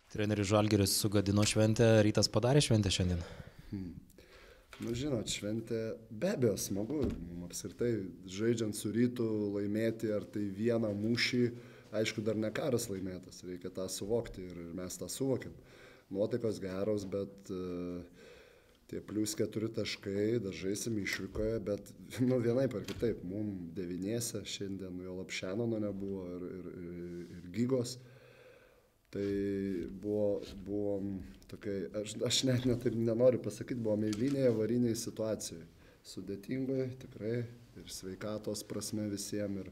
Treneris Žalgiris sugadino šventę, Rytas padarė šventę šiandien. Nu, žinot, šventė be abejo smagu. Apskritai, žaidžiant su Rytu laimėti ar tai vieną mūšį, aišku, dar ne karas laimėtas, reikia tą suvokti ir mes tą suvokiam. Nuotaikos geros, bet tie +4 taškai, dar žaisim išvykoje, bet vienaip ar kitaip, mums 9 šiandien jo Lapšenono nebuvo ir Gygos. Tai buvo tokia, aš net nenoriu pasakyti, buvom eilinėje avarinėje situacijoje. Sudėtingoje tikrai ir sveikatos prasme visiems.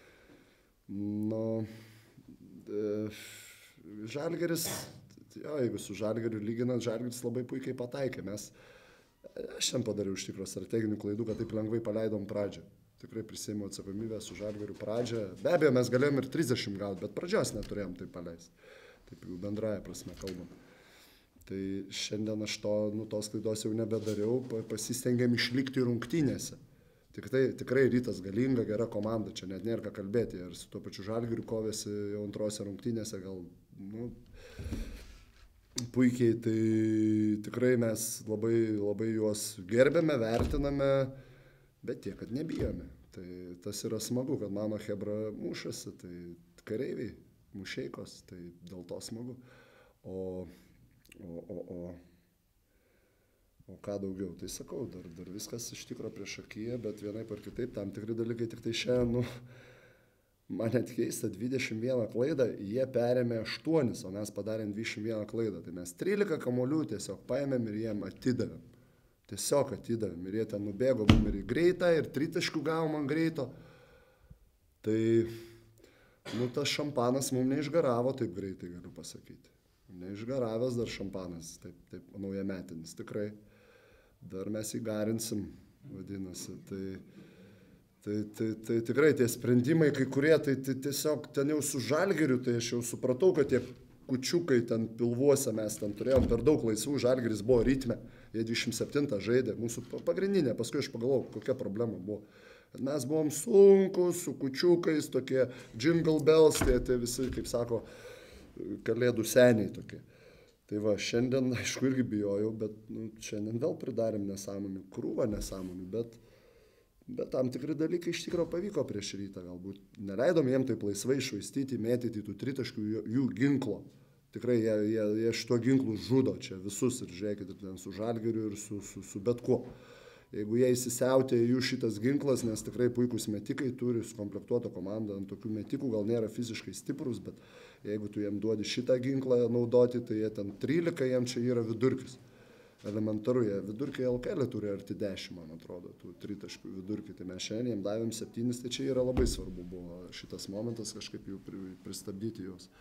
Žalgiris, jeigu su Žalgiriu lyginant, Žalgiris labai puikiai pataikė. Aš ten padariau iš tikrųjų strateginių klaidų, kad taip lengvai paleidom pradžią. Tikrai prisėmiau atsakomybę su Žalgiriu pradžią. Be abejo, mes galėjom ir 30 gauti, bet pradžios neturėjom taip paleisti. Taip jau bendraja prasme kalbam. Tai šiandien aš tos klaidos jau nebedariau, pasistengėm išlikti rungtynėse. Tikrai Rytas galinga, gera komanda, čia net nėra ką kalbėti. Ir su tuo pačiu Žalgiriu kovėsi jau antrose rungtynėse, gal puikiai. Tai tikrai mes labai juos gerbėme, vertiname, bet tiek, kad nebijome. Tai tas yra smagu, kad mano chebra mušasi, tai kareiviai. Mušeikos, tai dėl to smagu. O ką daugiau, tai sakau, dar viskas iš tikro prieš akiją, bet vienaip ar kitaip, tam tikri dalykai tik tai šiandien, man net keista, 21 klaidą, jie perėmė 8, o mes padarėm 21 klaidą. Tai mes 13 kamuolių tiesiog paėmėm ir jiem atidavėm. Tiesiog atidavėm ir jie ten nubėgo mum ir į greitą, ir 3 taškų gavom ant greito. Tai tas šampanas mums neišgaravo taip greitai, galiu pasakyti. Neišgaravęs dar šampanas, taip naujametinis, tikrai. Dar mes įgarinsim, vadinasi. Tai tikrai tie sprendimai, kai kurie, tai tiesiog ten jau su Žalgiriu, tai aš jau supratau, kad tie kučiukai ten pilvuose mes ten turėjom per daug laisvų, Žalgiris buvo ritme, jie 27 žaidė, mūsų pagrindinė, paskui aš pagalvojau, kokia problema buvo. Mes buvom sunkus, su kučiukais, tokie jingle bells, tai visi, kaip sako, kalėdų seniai tokie. Tai va, šiandien, aišku, irgi bijojau, bet šiandien vėl pridarėm nesąmonių, krūvą nesąmonių, bet tam tikri dalykai iš tikrųjų pavyko prieš Rytą, galbūt neleidom jiem taip laisvai švaistyti, mėtyti tų 3 taškų jų ginklo. Tikrai jie šituo ginklu žudo čia visus ir žiūrėkit, ir ten su Žalgiriu ir su bet kuo. Jeigu jie įsisiautė jų šitas ginklas, nes tikrai puikus metikai turi, sukomplektuotą komandą, ant tokių metikų gal nėra fiziškai stiprus, bet jeigu tu jiem duodi šitą ginklą naudoti, tai jie ten 13, jiem čia yra vidurkis. Elementaru, jie vidurkiai LKL turi arti 10, man atrodo, tų 3 taškų vidurkį. Tai mes šiandien jiem davėm 7, tai čia yra labai svarbu buvo šitas momentas kažkaip jų pristabdyti juos.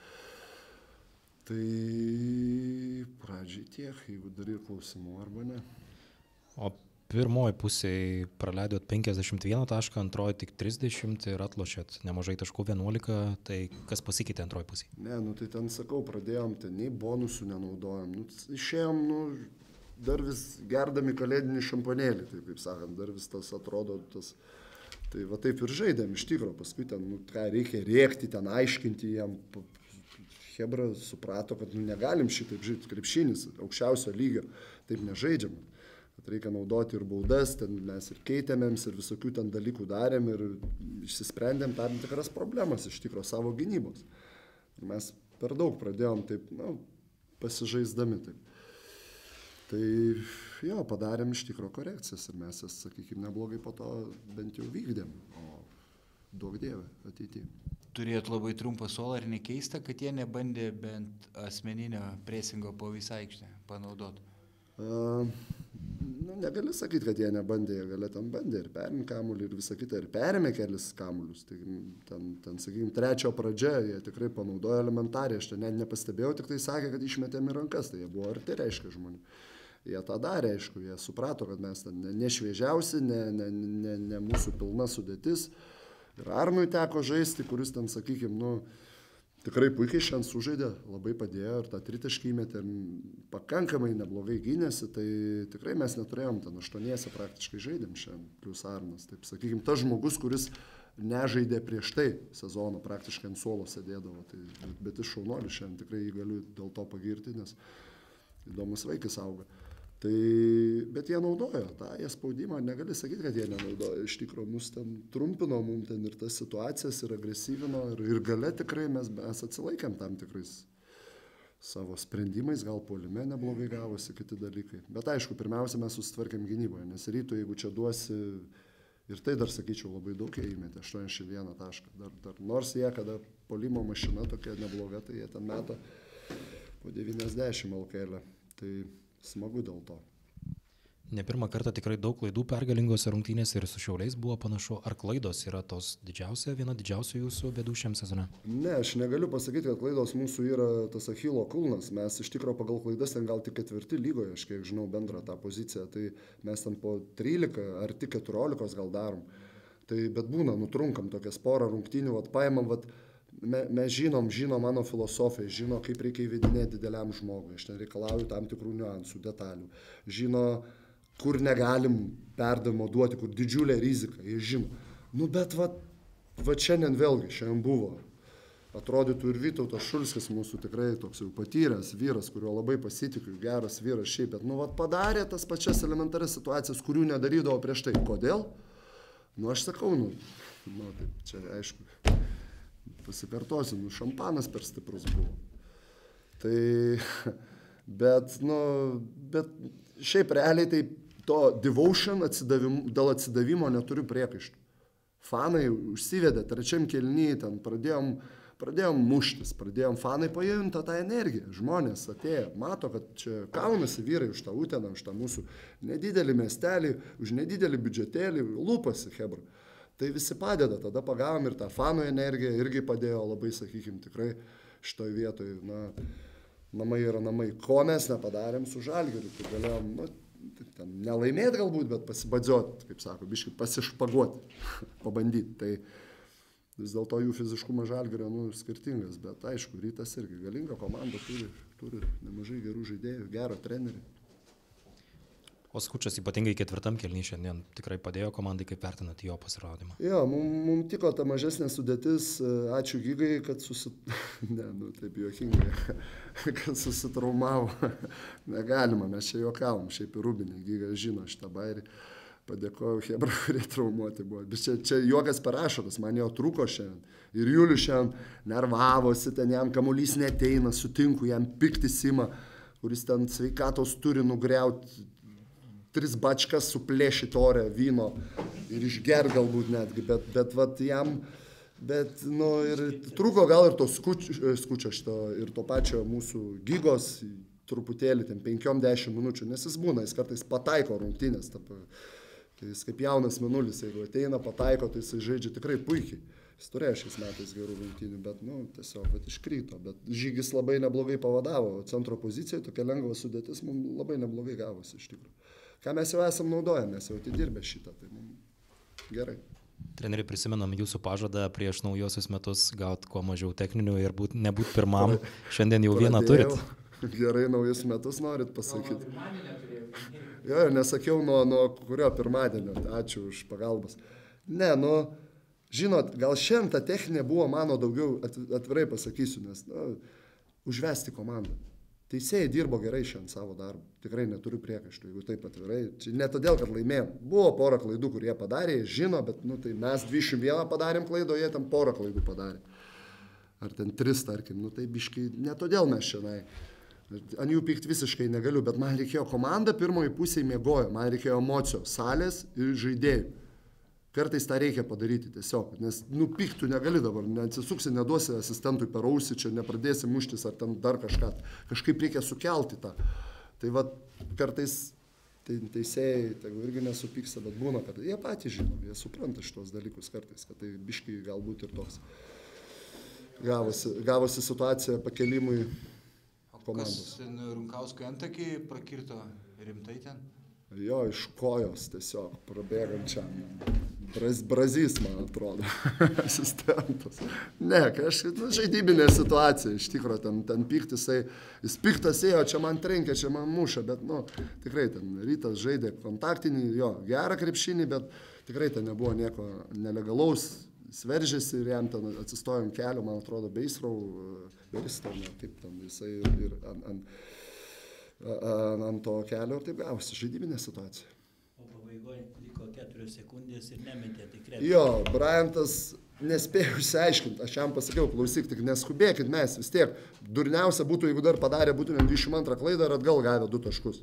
Tai pradžiai tiek, jeigu dar ir klausimų arba ne. O pirmoji pusėje praleidot 51 tašką, antroji tik 30 ir atlošėt nemažai taškų 11, tai kas pasikeitė antroji pusėje? Ne, tai ten sakau, pradėjom, ten nei bonusų nenaudojom, išėjom, dar vis gerdami kalėdinį šampanėlį, taip kaip sakant, dar vis tas atrodo, tai va taip ir žaidėm iš tikro, paskui ten, ką reikia rėkti, ten aiškinti jam, Hebra suprato, kad negalim šitaip žaisti, krepšinis, aukščiausio lygio, taip nežaidžiam. Kad reikia naudoti ir baudas, ten mes ir keitėmėms, ir visokių ten dalykų darėm ir išsisprendėm tam tikras problemas iš tikro savo gynybos. Ir mes per daug pradėjom taip, pasižaisdami taip. Tai jo, padarėm iš tikro korekcijas ir mes jas, sakykime, neblogai po to bent jau vykdėm, o duok Dieve ateityje. Turėjot labai trumpą suolą ir nekeista, kad jie nebandė bent asmeninio presingo po visą aikštę panaudoti? Negali sakyti, kad jie nebandė, jie gali ten bandė ir perimė kamuolį ir visą kitą, ir perimė kelis kamuolius. Tai ten sakykime, 3 pradžia, jie tikrai panaudojo elementariai, aš ten net nepastebėjau, tik tai sakė, kad išmetėm į rankas, tai jie buvo arti, reiškia, žmonių. Jie tą darė, aišku, jie suprato, kad mes ten nešviežiausi, ne mūsų pilna sudėtis. Ir Arnui teko žaisti, kuris ten, sakykime, tikrai puikiai šiandien sužaidė, labai padėjo ir tą 3 taškį įmetė ir pakankamai neblogai gynėsi, tai tikrai mes neturėjom ten 8 praktiškai žaidėm šiandien, plius Arnas. Taip, sakykime, tas žmogus, kuris nežaidė prieš tai sezono, praktiškai ant suolo sėdėdavo. Tai, bet iš šaunuolių šiandien tikrai jį galiu dėl to pagirti, nes įdomus vaikis auga. Tai, bet jie naudojo tą, jie spaudimą, negali sakyti, kad jie nenaudojo. Iš tikrųjų, mus ten trumpino, mums ten ir tas situacijas, ir agresyvino, ir gale tikrai mes atsilaikėm tam tikrais savo sprendimais, gal puolime neblogai gavosi kiti dalykai. Bet aišku, pirmiausia, mes susitvarkėm gynyboje, nes rytų, jeigu čia duosi, ir tai dar sakyčiau, labai daug jie įmetė, 81 tašką. Dar nors jie, kada puolimo mašina tokia nebloga, tai jie ten meta po 90 LKL. Tai smagu dėl to. Ne pirmą kartą tikrai daug klaidų pergalingose rungtynėse ir su Šiauliais buvo panašu. Ar klaidos yra viena didžiausių jūsų bėdų šiam sezone? Ne, aš negaliu pasakyti, kad klaidos mūsų yra tas Achilo kulnas. Mes iš tikrųjų pagal klaidas ten gal tik 4 lygoje, aš kiek žinau bendrą tą poziciją. Tai mes ten po 13 ar tik 14 gal darom. Tai bet būna, nutrunkam tokias porą rungtynių, paimam, mes žinom mano filosofiją, žino, kaip reikia įvedinėti dideliam žmogui. Aš ten reikalauju tam tikrų niuansų, detalių. Žino, kur negalim perdavimo duoti, kur didžiulė rizika, jie žino. Nu bet va šiandien buvo. Atrodytų ir Vytautas Šulskis mūsų tikrai toks jau patyręs vyras, kurio labai pasitikiu, geras vyras šiaip, bet padarė tas pačias elementarias situacijas, kurių nedarydavo prieš tai. Kodėl? Aš sakau, taip, čia aišku, pasikartosiu, šampanas per stiprus buvo. Tai, bet šiaip realiai tai to devotion dėl atsidavimo neturiu priekaištų. Fanai užsivedė, trečiam kėliny, ten pradėjom muštis, fanai pajunta tą energiją, žmonės atėjo, mato, kad čia kaunasi vyrai už tą Uteną, už tą mūsų nedidelį miestelį, už nedidelį biudžetėlį, lūpasi, hebra. Tai visi padeda, tada pagavom ir tą fanų energiją, irgi padėjo labai, sakykime, tikrai šitoj vietoj, namai yra namai. Ko mes nepadarėm su Žalgiriu, tai galėjom, ten nelaimėti galbūt, bet pasibadžioti, kaip sako, biškai pasišpaguoti, pabandyti. Tai vis dėlto jų fiziškumas Žalgirio skirtingas, bet aišku, Rytas irgi galinga komanda, turi nemažai gerų žaidėjų, gerą trenerį. O Skučas ypatingai ketvirtam kėliny šiandien tikrai padėjo komandai, kaip vertinat jo pasirodymą? Jo, mums tiko ta mažesnė sudėtis, ačiū Gigai, kad taip juokingai, kad susitraumavo. Negalima, mes čia juokavom, šiaip ir Rubinė, Giga žino šitą bairį. Padėkojau hebra, kurie traumuoti buvo. Bet čia juokas per ašaras, man jo trūko šiandien. Ir Julius šiandien nervavosi, ten jam kamuolys neteina, sutinku, jam piktis ima, kuris ten sveikatos turi nugriauti 3 bačkas suplėšyti orę vyno ir išger galbūt netgi, bet jam, ir trūko gal ir to Skučio šito, ir to pačio mūsų Gigos truputėlį, 5-10 minučių, nes jis būna, jis kartais pataiko rungtynės, tai jis kaip jaunas mėnulis, jeigu ateina, pataiko, tai jis žaidžia tikrai puikiai. Jis turėjo šiais metais gerų rungtynių, bet tiesiog iškrito, bet Žygis labai neblogai pavadavo, centro pozicijoje tokia lengva sudėtis, mums labai neblogai gavosi iš tikrųjų. Ką mes jau esam naudoję, mes jau atidirbę šitą, tai mums gerai. Treneri, prisimenam jūsų pažadą prieš naujosius metus gauti kuo mažiau techninių ir nebūt pirmam. Šiandien jau vieną turit. Gerai, naujus metus norit pasakyti. Jo, nesakiau nuo kurio pirmadienio. Ačiū už pagalbas. Ne, žinot, gal šiandien ta techninė buvo mano daugiau, atvirai pasakysiu, nes užvesti komandą. Teisėjai dirbo gerai šiandien savo darbą. Tikrai neturiu priekaištų, jeigu taip atvirai. Čia ne todėl, kad laimėjom. Buvo porą klaidų, kurie padarė, jie žino, bet tai mes 21 padarėm klaidą, jie ten porą klaidų padarė. Ar ten 3, tarkim. Tai biškai, ne todėl mes šiandien. Ant jų pykti visiškai negaliu, bet man reikėjo komanda, pirmoji pusėje miegojo. Man reikėjo emocijos, salės ir žaidėjų. Kartais tą reikia padaryti tiesiog, nes pyktų negali dabar, neatsisuksi, neduosi asistentui per ausį, čia nepradėsi muštis ar ten dar kažką. Kažkaip reikia sukelti tą. Tai kartais teisėjai, irgi nesupyksta, bet būna, kad jie patys žino, jie supranta šitos dalykus kartais, kad tai biškai galbūt ir toks gavosi situacija pakelimui komandos. Kas Runkauskui antakį prakirto rimtai ten? Jo, iš kojos tiesiog prabėgančiam. Brazys, man atrodo, asistentas. Ne, žaidybinė situacija, iš tikrųjų, ten pyktis, jis piktas ėjo, čia man trenkia, čia man muša, bet, tikrai ten Rytas žaidė kontaktinį, jo, gerą krepšinį, bet tikrai ten nebuvo nieko nelegalaus, jis veržėsi ir jam ten atsistojo ant kelio, man atrodo, Beisrau, kaip ten, jisai ir ant to kelio ir taip gavosi žaidiminė situacija. O pabaigoje liko 4 sekundės ir nemetė tikrai. Jo, Bryantas nespėjo išsiaiškinti, aš jam pasakiau, klausyk, tik neskubėkit, mes vis tiek, durniausia būtų, jeigu dar padarė būtumėm 22 klaidą ir atgal gavę 2 taškus.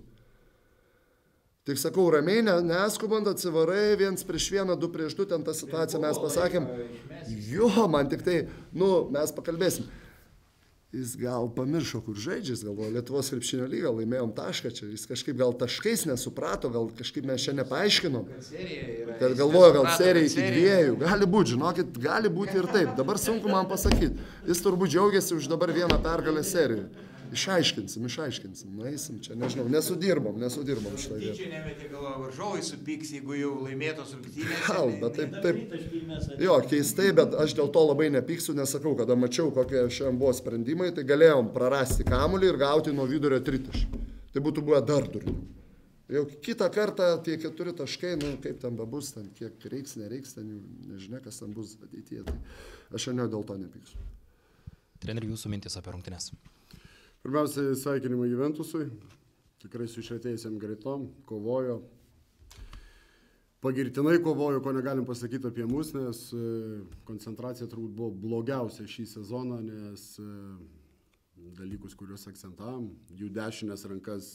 Tik sakau, ramiai, neskubant, atsivarai, 1-1, 2-2, ten tą situaciją mes pasakėm. Jo, man tik tai, mes pakalbėsim. Jis gal pamiršo, kur žaidžia, jis galvoja, Lietuvos krepšinio lygą, laimėjom tašką čia, jis kažkaip gal taškais nesuprato, gal kažkaip mes čia nepaaiškinom. Kad galvoja, gal serija iki 2, gali būti, žinokit, gali būti ir taip, dabar sunku man pasakyti. Jis turbūt džiaugiasi už dabar 1 pergalę seriją. Išaiškinsim, nueisim čia, nežinau, nesudirbom šitą vietą. Tyčia nemetė galvo, varžovai supyks, jeigu jau laimėtos rungtynės. Gal, bet taip. Jo, keistai, bet aš dėl to labai nepyksiu, nesakau, kada mačiau, kokie šiandien buvo sprendimai, tai galėjom prarasti kamuolį ir gauti nuo vidurio 3 taškai. Tai būtų buvę dar durniau. Jau kitą kartą tie 4 taškai, kaip ten bebus, ten kiek reiks, nereiks, ten nežinia, kas ten bus ateityje. Tai aš šiandien dėl to nepyksiu. Treneri, jūsų mintis apie rungtynes. Pirmiausia, sveikinimai Juventusui, tikrai su išretėjusiam greitom, kovojo, pagirtinai kovojo, ko negalim pasakyti apie mus, nes koncentracija turbūt buvo blogiausia šį sezoną, nes dalykus, kuriuos akcentavom, jų dešinės rankas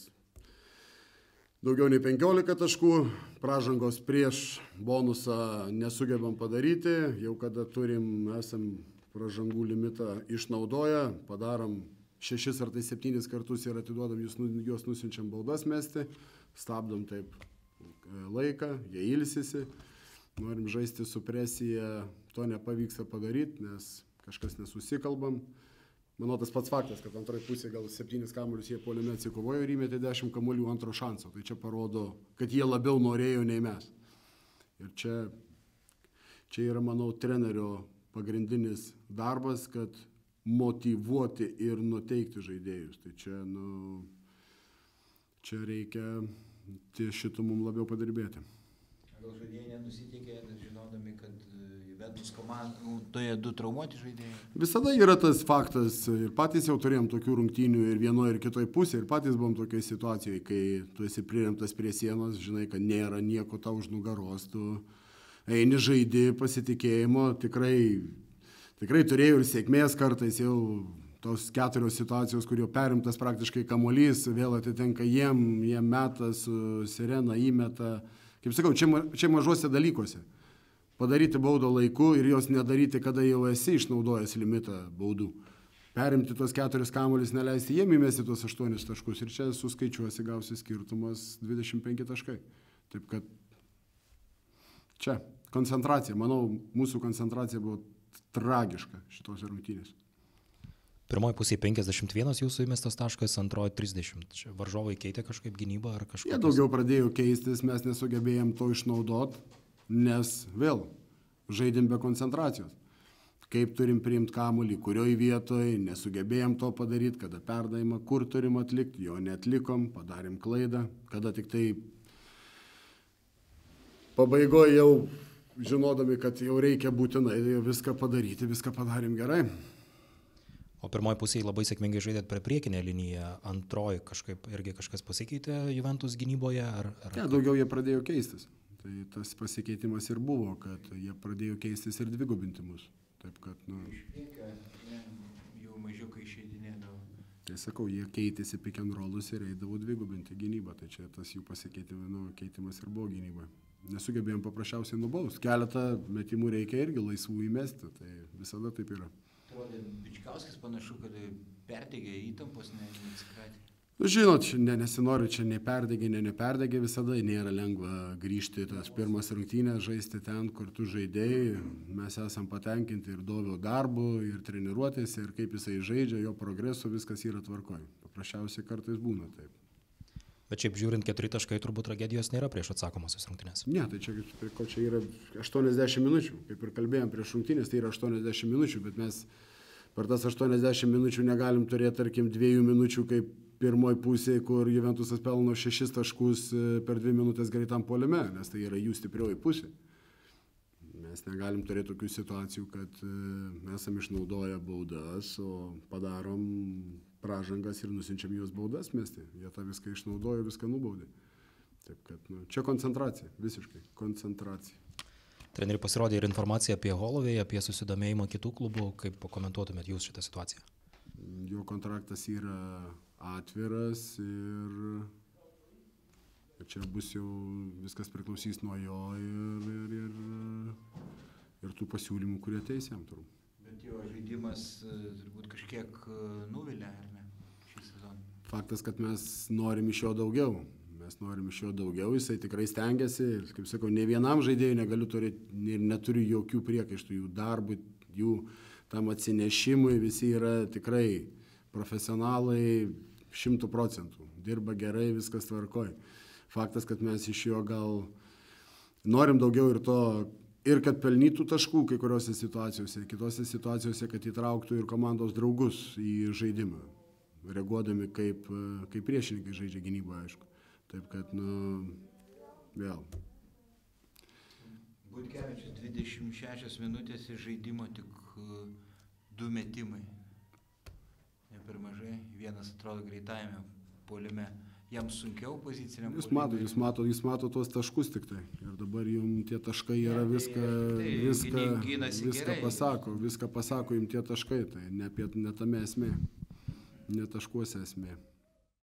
daugiau nei 15 taškų, pražangos prieš bonusą nesugebam padaryti, jau kada esam pražangų limitą išnaudoję, padarom 6 ar 7 kartus ir atiduodam, juos nusinčiam baudas mesti, stabdom taip laiką, jie ilsisi, norim žaisti su presija, to nepavyksta padaryti, nes kažkas nesusikalbam. Manau, tas pats faktas, kad antroje pusėje gal 7 kamuolius jie puolime atsikovojo ir įmetė 10 kamuolių antro šanso, tai čia parodo, kad jie labiau norėjo nei mes. Ir čia yra, manau, trenerio pagrindinis darbas, kad motyvuoti ir nuteikti žaidėjus. Tai čia reikia šitų mums labiau padirbėti. Gal žaidėjai nenusiteikė, žinodami, kad Juventus komandoje 2 traumuoti žaidėjai? Visada yra tas faktas. Ir patys jau turėjom tokių rungtynių ir vienoje ir kitoje pusėje. Ir patys buvom tokioje situacijoje, kai tu esi priremtas prie sienos, žinai, kad nėra nieko tau už nugaros. Tu eini žaidi pasitikėjimo, Tikrai turėjau ir sėkmės kartais, jau tos 4 situacijos, kur jau perimtas praktiškai kamuolys, vėl atitenka jie meta su sirena, įmeta. Kaip sakau, čia mažuose dalykuose. Padaryti baudą laiku ir jos nedaryti, kada jau esi išnaudojęs limitą baudų. Perimti tos 4 kamuolys, neleisti jiem įmesti tos 8 taškus ir čia suskaičiuosi, gausi skirtumas 25 taškai. Taip kad čia koncentracija, manau, mūsų koncentracija buvo tragiška šitos rungtynės. Pirmoji pusė 51 jūsų įmestas taškas, antroji 30. Čia varžovai keitė kažkaip gynybą ar kažkaip? Jie daugiau pradėjo keistis, mes nesugebėjom to išnaudot, nes vėl žaidėm be koncentracijos. Kaip turim priimti kamuolį, kurioj vietoj, nesugebėjom to padaryti, kada perdavimą, kur turim atlikti, jo neatlikom, padarėm klaidą, kada tik tai pabaigoje jau žinodami, kad jau reikia būtinai viską padaryti, viską padarėm gerai. O pirmoji pusėje labai sėkmingai žaidėt prie priekinę liniją, antroji irgi kažkas pasikeitė Juventus gynyboje? Daugiau jie pradėjo keistis. Tai tas pasikeitimas ir buvo, kad jie pradėjo keistis ir dvigubinti mus. Taip kad, jau mažiukai išeidinėdavo. Tai sakau, jie keitėsi pick and rollus ir eidavo dvigubinti gynybą. Tai čia tas jų keitimas ir buvo gynyboje. Nesugebėjom paprasčiausiai nubausti. Keletą metimų reikia irgi laisvų įmesti, tai visada taip yra. Atrodė, Bičkauskis panašu, kad perdegė įtampos, neatsikratė. Žinot, nesinori čia nei neperdegė, visada nėra lengva grįžti tas pirmas rungtynės, žaisti ten, kur tu žaidėjai. Mes esam patenkinti ir Dovio darbu, ir treniruotėse, ir kaip jisai žaidžia, jo progresu, viskas yra tvarkoj. Paprasčiausiai kartais būna taip. Bet šiaip žiūrint 4 taškai, turbūt tragedijos nėra prieš atsakomosios rungtynės. Ne, tai čia yra 80 minučių. Kaip ir kalbėjom prieš rungtynės, tai yra 80 minučių, bet mes per tas 80 minučių negalim turėti, tarkim, 2 minučių kaip pirmoji pusėje, kur Juventusas pelno 6 taškus per 2 minutės greitam puolime, nes tai yra jų stiprioji pusė. Mes negalim turėti tokių situacijų, kad esam išnaudoję baudas, o padarom pražangas ir nusinčiam juos baudas mesti. Jie tą viską išnaudojo, viską nubaudė. Taip kad, čia koncentracija, visiškai koncentracija. Treneri, pasirodė ir informacija apie Holovey, apie susidomėjimą kitų klubų. Kaip pakomentuotumėt jūs šitą situaciją? Jo kontraktas yra atviras ir čia bus jau viskas priklausys nuo jo ir tų pasiūlymų, kurie ateis jam turbūt. Bet jo žaidimas turbūt kažkiek nuvilia, ar ne, šį sezoną? Faktas, kad mes norim iš jo daugiau. Jisai tikrai stengiasi. Kaip sakau, ne vienam žaidėjui negaliu turėti ir neturiu jokių priekaištų jų darbui, jų tam atsinešimui. Visi yra tikrai profesionalai 100%. Dirba gerai, viskas tvarkoj. Faktas, kad mes iš jo gal norim daugiau ir kad pelnytų taškų kai kuriuose situacijose, kitose situacijose, kad įtrauktų ir komandos draugus į žaidimą, reaguodami kaip priešininkai žaidžia gynyboje, aišku. Taip kad, vėl. Butkevičius 26 minutės iš žaidimo tik 2 metimai. Ne per mažai, vienas atrodo greitajame puolime. Jam sunkiau poziciniam puolime. Jis mato tuos taškus tik tai. Ir dabar jums tie taškai yra viską pasako jums tie taškai. Tai ne tame esmė, ne taškuose esmė.